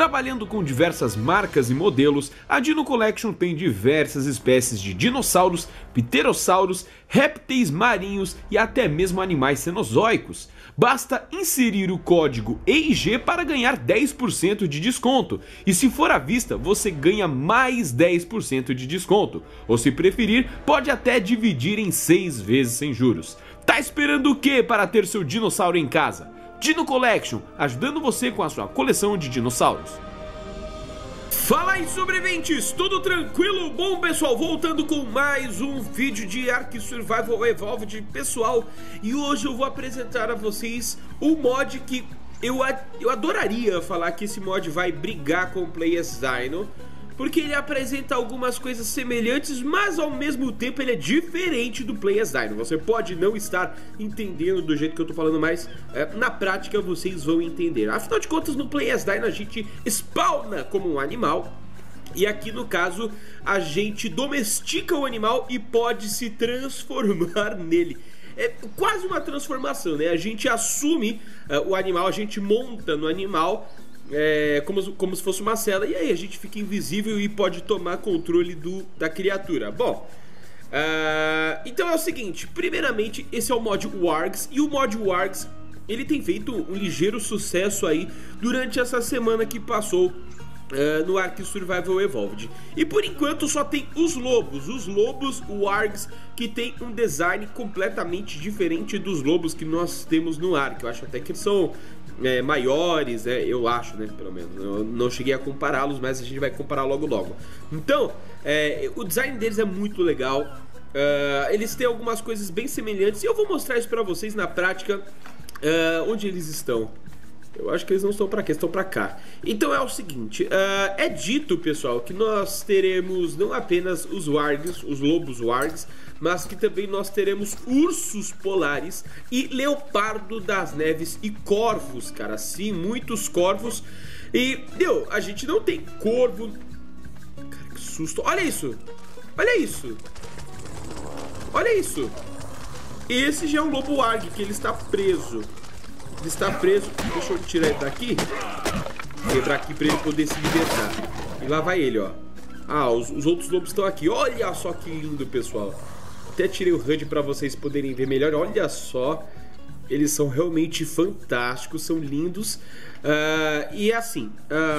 Trabalhando com diversas marcas e modelos, a Dino Collection tem diversas espécies de dinossauros, pterossauros, répteis marinhos e até mesmo animais cenozoicos. Basta inserir o código EIG para ganhar 10% de desconto, e se for à vista você ganha mais 10% de desconto, ou se preferir pode até dividir em 6 vezes sem juros. Tá esperando o que para ter seu dinossauro em casa? Dino Collection, ajudando você com a sua coleção de dinossauros. Fala aí, sobreviventes, tudo tranquilo? Bom, pessoal, voltando com mais um vídeo de Ark Survival Evolved, pessoal, e hoje eu vou apresentar a vocês um mod que eu adoraria falar que esse mod vai brigar com o Play as Dino, porque ele apresenta algumas coisas semelhantes, mas ao mesmo tempo ele é diferente do Play as Dino. Você pode não estar entendendo do jeito que eu tô falando, mas na prática vocês vão entender. Afinal de contas, no Play as Dino a gente spawna como um animal, e aqui no caso a gente domestica o animal e pode se transformar nele. É quase uma transformação, né? A gente assume o animal, a gente monta no animal, como se fosse uma cela, e aí a gente fica invisível e pode tomar controle da criatura. Bom, então é o seguinte, primeiramente esse é o mod Wargs, e o mod Wargs ele tem feito um ligeiro sucesso aí durante essa semana que passou no Ark Survival Evolved. E por enquanto só tem os lobos Wargs, que tem um design completamente diferente dos lobos que nós temos no Ark. Eu acho até que eles são maiores, eu acho, né, pelo menos. Eu não cheguei a compará-los, mas a gente vai comparar logo. Então, o design deles é muito legal. Eles têm algumas coisas bem semelhantes, e eu vou mostrar isso pra vocês na prática. Onde eles estão? Eu acho que eles não estão pra cá, estão pra cá. Então é o seguinte, é dito, pessoal, que nós teremos não apenas os wargs, os lobos wargs, mas que também nós teremos ursos polares e leopardo das neves e corvos, cara. Sim, muitos corvos. E, a gente não tem corvo. Cara, que susto. Olha isso. Olha isso. Olha isso. Esse já é um lobo warg, que ele está preso. Ele está preso. Deixa eu tirar ele daqui. Quebrar aqui para ele poder se libertar. E lá vai ele, ó. Os outros lobos estão aqui. Olha só que lindo, pessoal. Até tirei o HUD para vocês poderem ver melhor. Olha só. Eles são realmente fantásticos. São lindos. E assim...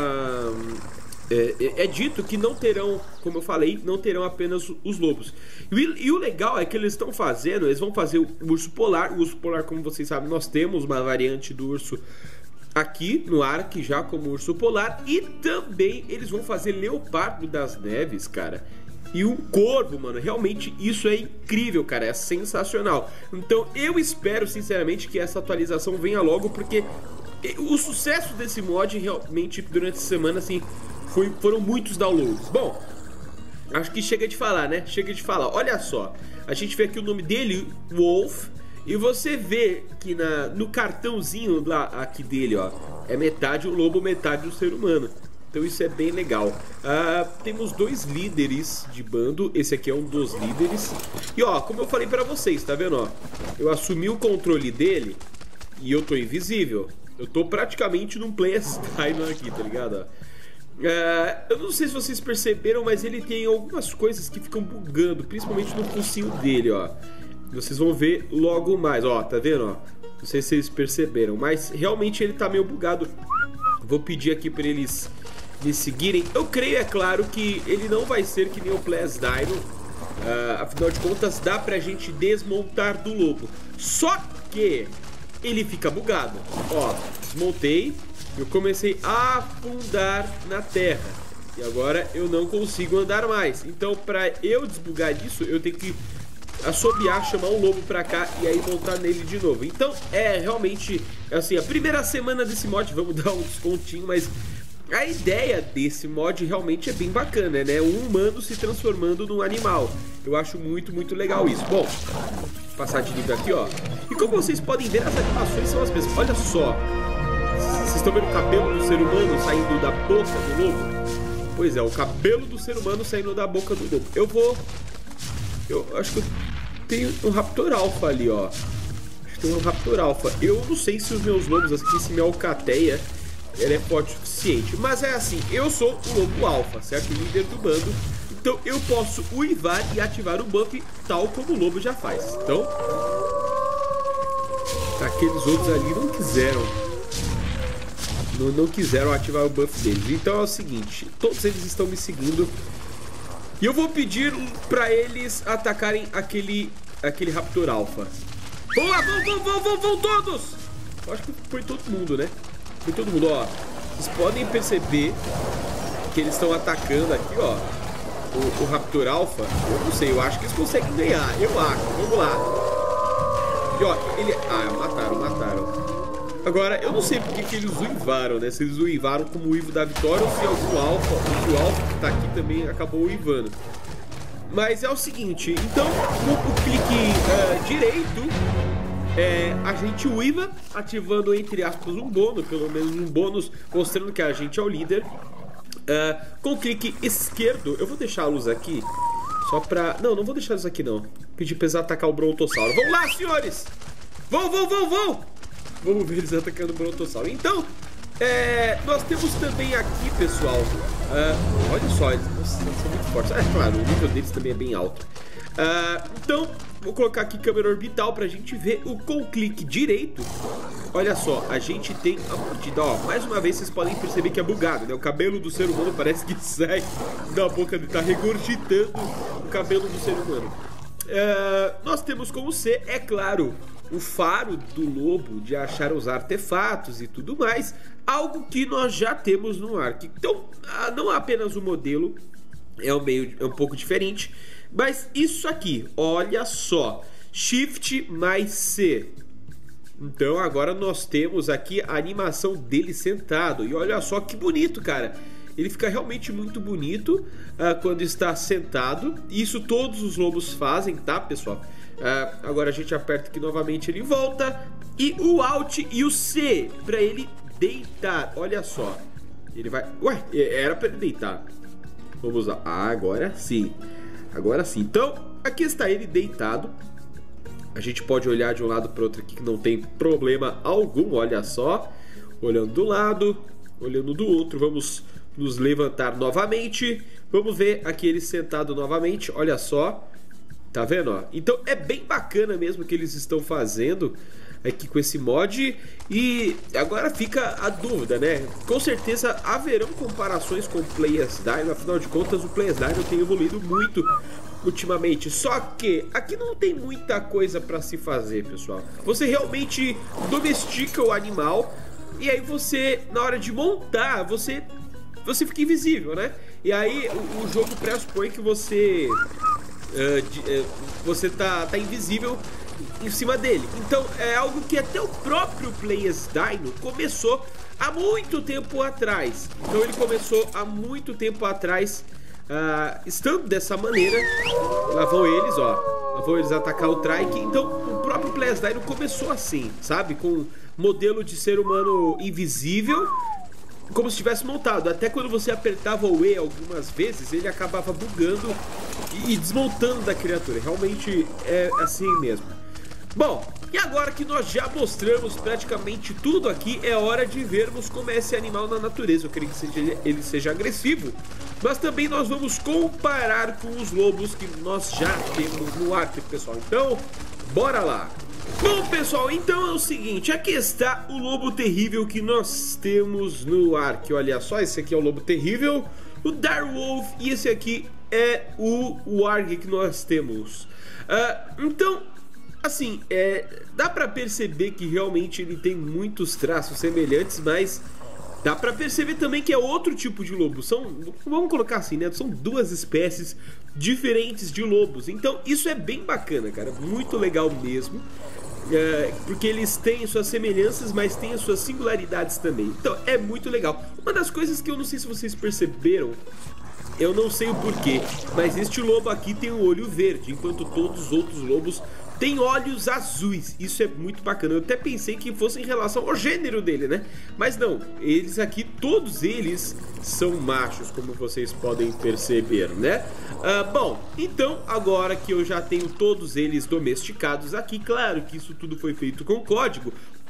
É dito que não terão, como eu falei, não terão apenas os lobos. E o legal é que eles estão fazendo, eles vão fazer o urso polar. O urso polar, como vocês sabem, nós temos uma variante do urso aqui no Ark, já como urso polar. E também eles vão fazer leopardo das neves, cara. E um corvo, mano. Realmente isso é incrível, cara. É sensacional. Então eu espero, sinceramente, que essa atualização venha logo, porque o sucesso desse mod realmente durante a semana, assim... Foram muitos downloads. Bom, acho que chega de falar, né? Chega de falar. Olha só, a gente vê aqui o nome dele, Wolf, e você vê que no cartãozinho lá aqui dele, ó, é metade o lobo, metade o ser humano. Então isso é bem legal. Temos 2 líderes de bando. Esse aqui é um dos líderes. E ó, como eu falei pra vocês, tá vendo, ó? Eu assumi o controle dele e eu tô invisível. Eu tô praticamente num Play as Dino aqui, tá ligado, ó? Eu não sei se vocês perceberam, mas ele tem algumas coisas que ficam bugando, principalmente no focinho dele, ó. Vocês vão ver logo mais, ó, tá vendo, ó? Não sei se vocês perceberam, mas realmente ele tá meio bugado. Vou pedir aqui pra eles me seguirem. Eu creio, é claro, que ele não vai ser que nem o Play as Dino. Afinal de contas, dá pra gente desmontar do lobo. Só que ele fica bugado. Ó, desmontei. Eu comecei a afundar na terra e agora eu não consigo andar mais. Então, para eu desbugar disso, eu tenho que assobiar, chamar um lobo pra cá e aí montar nele de novo. Então, realmente, assim, a primeira semana desse mod, vamos dar um descontinho, mas a ideia desse mod realmente é bem bacana, né? Um humano se transformando num animal. Eu acho muito, muito legal isso. Bom, vou passar de nível aqui, ó. E como vocês podem ver, as animações são as mesmas. Olha só. Vocês estão vendo o cabelo do ser humano saindo da boca do lobo? Pois é, o cabelo do ser humano saindo da boca do lobo. Eu acho que eu tenho um Raptor Alpha ali, ó. Acho que tem um Raptor Alpha. Eu não sei se os meus lobos aqui, se minha alcateia Ele é forte o suficiente. Mas é assim, eu sou o lobo alfa, certo? O líder do bando. Então eu posso uivar e ativar o buff tal como o lobo já faz. Então, aqueles outros ali não quiseram. Não quiseram ativar o buff deles. Então é o seguinte, todos eles estão me seguindo. E eu vou pedir pra eles atacarem aquele Raptor Alpha. Vamos lá, vão todos! Eu acho que foi todo mundo, né? Foi todo mundo, ó. Vocês podem perceber que eles estão atacando aqui, ó, o Raptor Alpha. Eu não sei, eu acho que eles conseguem ganhar. Eu acho, vamos lá. E ó, ele... Ah, mataram. Agora, eu não sei porque que eles uivaram, né? Se eles uivaram como o uivo da vitória ou se algum alfa, ou se o alfa que tá aqui também acabou uivando. Mas é o seguinte, então, com o clique direito, a gente uiva, ativando, entre aspas, um bônus, pelo menos um bônus, mostrando que a gente é o líder. Com o clique esquerdo, eu vou deixar a luz aqui, só pra... Não vou deixar a luz aqui, não. Pedir pra eles atacar o Brontossauro. Vamos lá, senhores! Vão! Vamos ver eles atacando o Brontossauro. Então, nós temos também aqui, pessoal, olha só, eles são muito fortes. Claro, o nível deles também é bem alto. Então, vou colocar aqui câmera orbital pra gente ver com o clique direito. Olha só, a gente tem a mordida. Ó, mais uma vez vocês podem perceber que é bugado, né? O cabelo do ser humano parece que sai da boca dele, tá regurgitando o cabelo do ser humano. Nós temos como C, é claro, o faro do lobo de achar os artefatos e tudo mais, algo que nós já temos no Ark. Então, não apenas o modelo é um pouco diferente, mas isso aqui, olha só, Shift mais C. Então agora nós temos aqui a animação dele sentado, e olha só que bonito, cara. Ele fica realmente muito bonito quando está sentado. Isso todos os lobos fazem, tá, pessoal? Agora a gente aperta aqui novamente, ele volta. E o Alt e o C para ele deitar. Olha só. Ele vai... Ué, era para ele deitar. Vamos lá. Agora sim. Agora sim. Então, aqui está ele deitado. A gente pode olhar de um lado para o outro aqui que não tem problema algum. Olha só. Olhando do lado, olhando do outro. Vamos nos levantar novamente. Vamos ver aqui ele sentado novamente. Olha só. Tá vendo, ó? Então é bem bacana mesmo o que eles estão fazendo aqui com esse mod. E agora fica a dúvida, né? Com certeza haverão comparações com o Players Dino. Afinal de contas, o Players Dino tem evoluído muito ultimamente. Só que aqui não tem muita coisa para se fazer, pessoal. Você realmente domestica o animal e aí você, na hora de montar, você fica invisível, né? E aí o jogo pressupõe que você tá invisível em cima dele. Então é algo que até o próprio Players Dino começou há muito tempo atrás. Então ele começou há muito tempo atrás, estando dessa maneira. Lá vão eles, ó. Lá vão eles atacar o Trike. Então o próprio Players Dino começou assim, sabe? Com modelo de ser humano invisível, como se tivesse montado. Até quando você apertava o E algumas vezes, ele acabava bugando e desmontando da criatura. Realmente é assim mesmo. Bom, e agora que nós já mostramos praticamente tudo aqui, é hora de vermos como é esse animal na natureza. Eu creio que ele seja agressivo, mas também nós vamos comparar com os lobos que nós já temos no Ark, pessoal. Então, bora lá! Bom, pessoal, então é o seguinte, aqui está o lobo terrível que nós temos no Ark. Olha só, esse aqui é o lobo terrível, o Direwolf, e esse aqui é o Warg que nós temos. Então, assim, dá pra perceber que realmente ele tem muitos traços semelhantes, mas dá pra perceber também que é outro tipo de lobo. Vamos colocar assim, né? São duas espécies diferentes de lobos. Então isso é bem bacana, cara. Muito legal mesmo. Porque eles têm suas semelhanças, mas têm as suas singularidades também. Então é muito legal. Uma das coisas que eu não sei se vocês perceberam, eu não sei o porquê, mas este lobo aqui tem um olho verde, enquanto todos os outros lobos têm olhos azuis. Isso é muito bacana. Eu até pensei que fosse em relação ao gênero dele, né? Mas não, eles aqui, todos eles são machos, como vocês podem perceber, né? Bom, então agora que eu já tenho todos eles domesticados aqui, claro que isso tudo foi feito com código,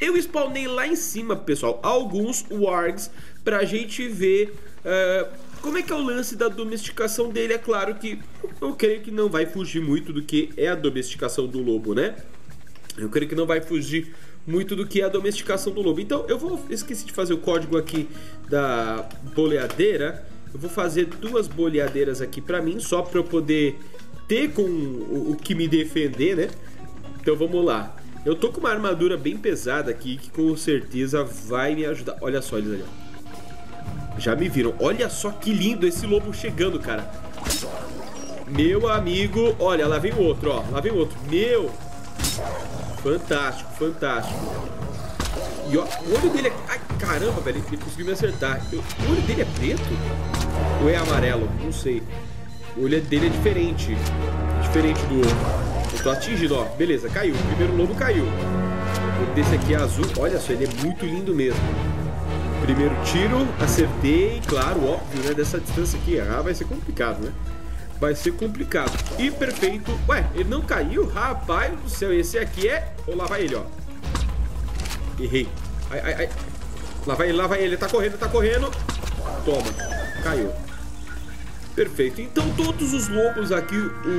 Eu spawnei lá em cima, pessoal, alguns wargs pra gente ver como é que é o lance da domesticação dele. É claro que eu creio que não vai fugir muito do que é a domesticação do lobo, né? Eu creio que não vai fugir muito do que é a domesticação do lobo. Então esqueci de fazer o código aqui da boleadeira. Eu vou fazer 2 boleadeiras aqui pra mim, só pra eu poder ter com o que me defender, né? Então vamos lá. Eu tô com uma armadura bem pesada aqui, que com certeza vai me ajudar. Olha só eles ali, ó. Já me viram. Olha só que lindo esse lobo chegando, cara. Meu amigo. Olha, lá vem o outro, ó. Lá vem o outro. Meu. Fantástico, fantástico. E ó, o olho dele é... Ai, caramba, velho. Ele conseguiu me acertar. O olho dele é preto? Ou é amarelo? Não sei. O olho dele é diferente. Diferente do outro. Eu tô atingindo, ó. Beleza, caiu. O primeiro lobo caiu. Esse aqui é azul. Olha só, ele é muito lindo mesmo. Primeiro tiro, acertei. Claro, óbvio, né? Dessa distância aqui. Ah, vai ser complicado, né? Vai ser complicado. E perfeito. Ué, ele não caiu? Rapaz do céu, esse aqui é... Oh, lá vai ele, ó. Errei. Ai, ai, ai. Lá vai ele, lá vai ele. Ele tá correndo, tá correndo. Toma. Caiu. Perfeito. Então todos os lobos aqui,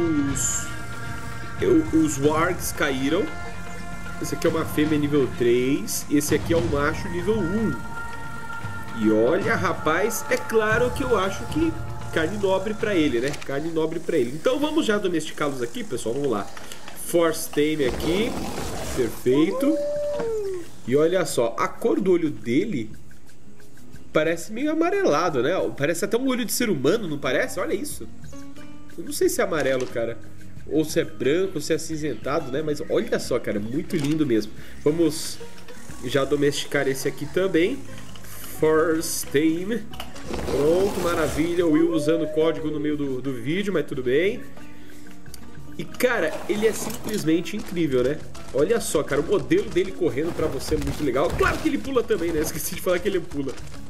os wargs caíram. Esse aqui é uma fêmea nível 3. Esse aqui é um macho nível 1. E olha, rapaz, é claro que eu acho que carne nobre pra ele, né? Carne nobre pra ele. Então vamos já domesticá-los aqui, pessoal. Vamos lá. Force Tame aqui. Perfeito. E olha só, a cor do olho dele parece meio amarelado, né? Parece até um olho de ser humano, não parece? Olha isso. Eu não sei se é amarelo, cara. Ou se é branco, ou se é acinzentado, né? Mas olha só, cara, muito lindo mesmo. Vamos já domesticar esse aqui também. Force Tame. Pronto, maravilha. O Will usando o código no meio do vídeo, mas tudo bem. E, cara, ele é simplesmente incrível, né? Olha só, cara, o modelo dele correndo pra você é muito legal. Claro que ele pula também, né? Esqueci de falar que ele pula.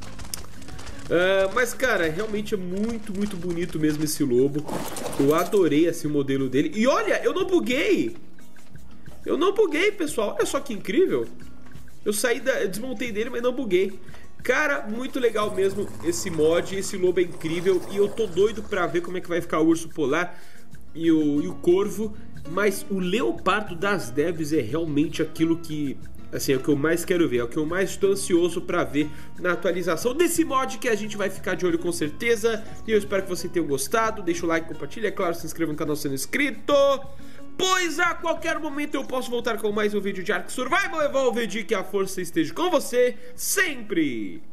Mas, cara, realmente é muito, muito bonito mesmo esse lobo. Eu adorei assim, o modelo dele. E olha, eu não buguei. Eu não buguei, pessoal. Olha só que incrível. Eu desmontei dele, mas não buguei. Cara, muito legal mesmo esse mod. Esse lobo é incrível. E eu tô doido pra ver como é que vai ficar o urso polar e o corvo. Mas o leopardo das neves é realmente aquilo que... Assim, é o que eu mais quero ver, é o que eu mais estou ansioso pra ver na atualização desse mod, que a gente vai ficar de olho com certeza. E eu espero que você tenha gostado. Deixa o like, compartilha, é claro, se inscreva no canal sendo inscrito, pois a qualquer momento eu posso voltar com mais um vídeo de Ark Survival Evolved. Que a força esteja com você sempre!